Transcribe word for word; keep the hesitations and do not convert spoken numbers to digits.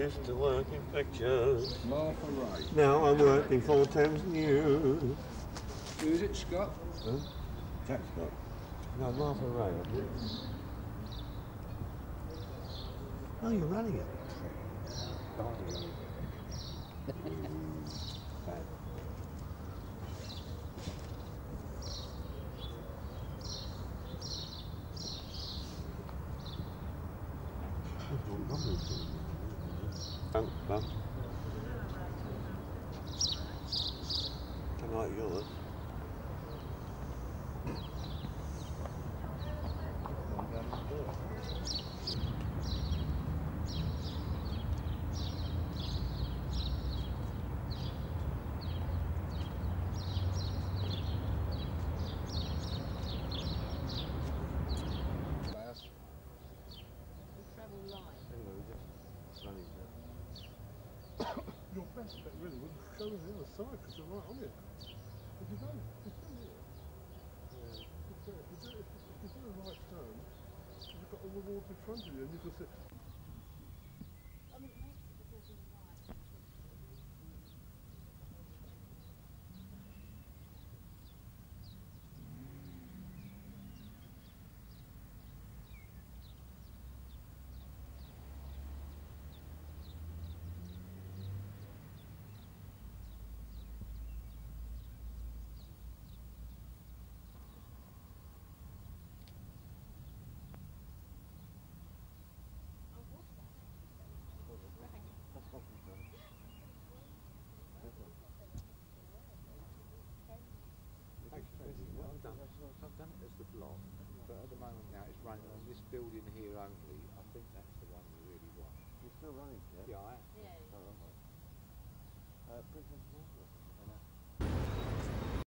used to work in pictures. Martha Ray. Now I'm working for Thames News. Who is it, Scott? Huh? Jack Scott. No, Martha Ray. I think. Oh, you're running it. Bad. Bump, bump. Don't like yours. Your best bet really would go on the other side because they're right on it. If you don't, if you turn here, yeah. if, you, if, you do, if, if you do a right turn, you've got all the water in front of you and you can see. I mean, it makes it the walking right. I've done, I've done it as the block, but at the moment now it's running on this building here only. I think that's the one you really want. You're still running, yeah? Yeah, I am. Yeah. Oh, right. Uh, Princess Margaret.